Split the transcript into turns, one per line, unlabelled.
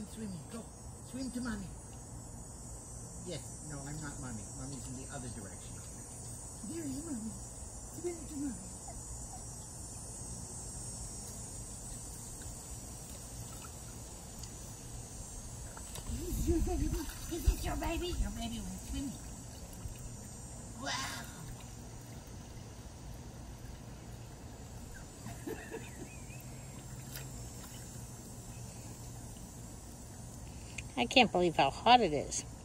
swimming. Go. Swim to mommy. Yes. No, I'm not mommy. Mommy's in the other direction. There is mommy. Swim to mommy. Is your baby? Is this your baby? Your baby went swimming. Wow.
I can't believe how hot it is.